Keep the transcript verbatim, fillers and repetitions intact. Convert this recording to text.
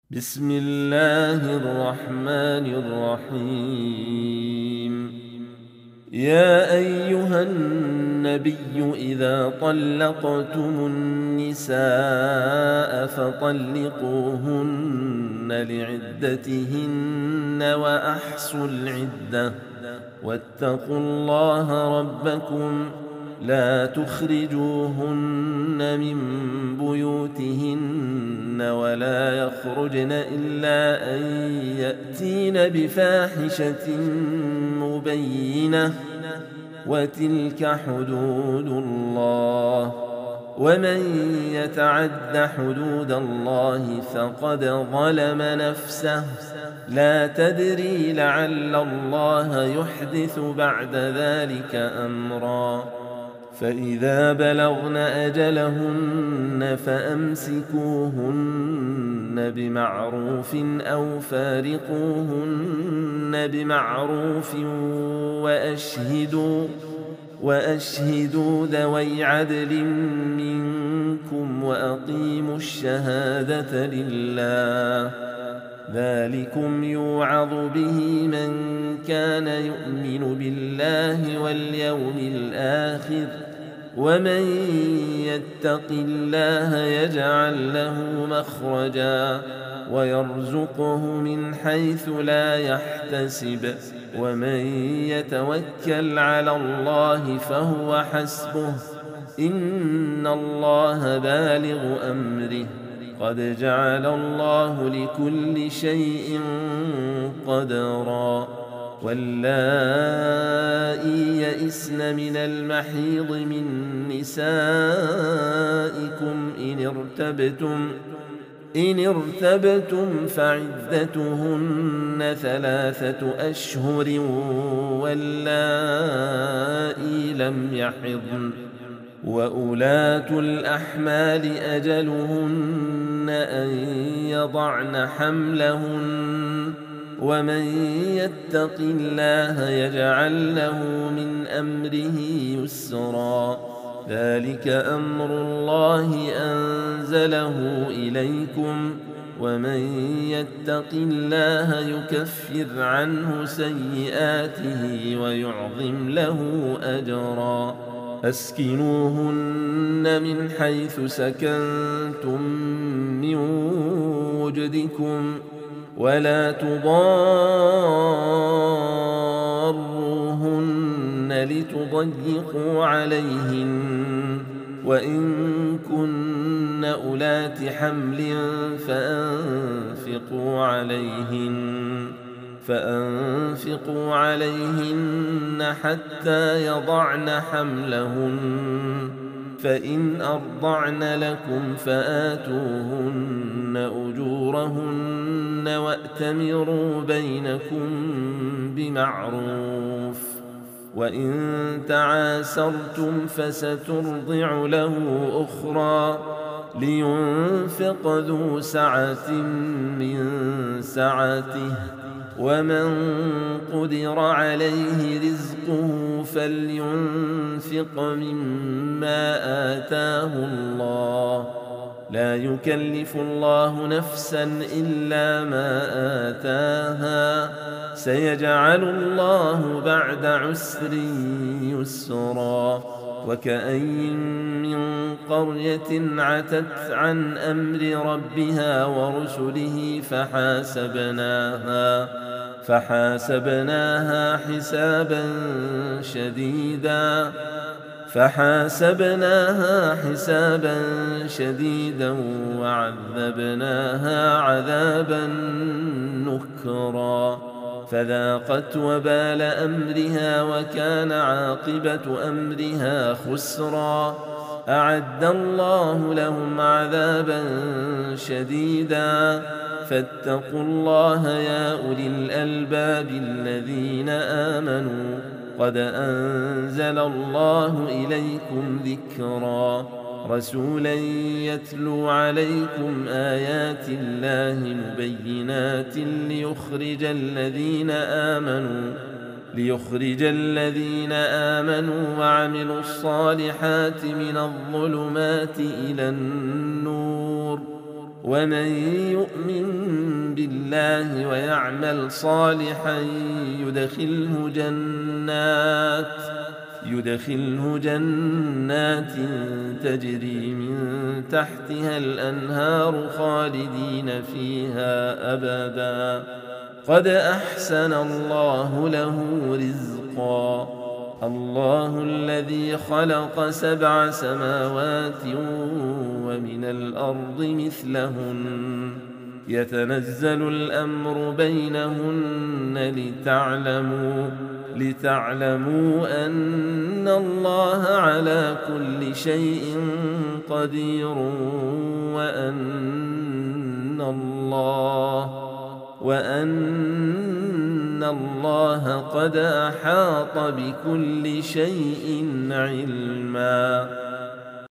بسم الله الرحمن الرحيم. يا أيها النبي إذا طلقتم النساء فطلقوهن لعدتهن وأحصوا العدة واتقوا الله ربكم لا تخرجوهن من بيوتهن ولا يخرجن إلا أن يأتين بفاحشة مبينة وتلك حدود الله ومن يتعد حدود الله فقد ظلم نفسه لا تدري لعل الله يحدث بعد ذلك أمرا. فإذا بلغن أجلهن فأمسكوهن بمعروف أو فارقوهن بمعروف وأشهدوا وأشهدوا ذوي عدل منكم وأقيموا الشهادة لله ذلكم يوعظ به من كان يؤمن بالله واليوم الآخر ومن يتق الله يجعل له مخرجا ويرزقه من حيث لا يحتسب ومن يتوكل على الله فهو حسبه إن الله بالغ أمره قد جعل الله لكل شيء قدرا. واللائي يئسن من المحيض من نسائكم إن ارتبتم إن ارتبتم فعدتهن ثلاثة أشهر واللائي لم يحضن وأولاة الأحمال أجلهن أن يضعن حملهن ومن يتق الله يجعل له من أمره يسرا ذلك أمر الله أنزله إليكم ومن يتق الله يكفر عنه سيئاته ويعظم له أجرا. أسكنوهن من حيث سكنتم من وجدكم ولا تضاروهن لتضيقوا عليهن وإن كن أولات حمل فأنفقوا عليهن فأنفقوا عليهن حتى يضعن حملهن فإن أرضعن لكم فآتوهن أجورهن وأتمروا بينكم بمعروف وإن تعاسرتم فسترضع له أخرى لينفق ذو سعة من سعته ومن قدر عليه رزقه فلينفق مما آتاه الله لا يكلف الله نفسا إلا ما آتاها سيجعل الله بعد عسر يسرا. وكأين من قرية عتت عن أمر ربها ورسله فحاسبناها فحاسبناها حسابا شديدا فحاسبناها حسابا شديدا وعذبناها عذابا نكرا فذاقت وبال أمرها وكان عاقبة أمرها خسرا. أعد الله لهم عذابا شديدا فاتقوا الله يا أولي الألباب الذين آمنوا قد أنزل الله إليكم ذكرا رسولا يتلو عليكم آيات الله مبينات ليخرج الذين آمنوا ليخرج الذين آمنوا وعملوا الصالحات من الظلمات إلى النور ومن يؤمن الله ويعمل صالحا يدخله جنات يدخله جنات تجري من تحتها الأنهار خالدين فيها أبدا قد أحسن الله له رزقا الله الذي خلق سبع سماوات ومن الأرض مثلهن يتنزل الأمر بينهن لتعلموا لتعلموا أن الله على كل شيء قدير وأن الله وأن الله قد أحاط بكل شيء علما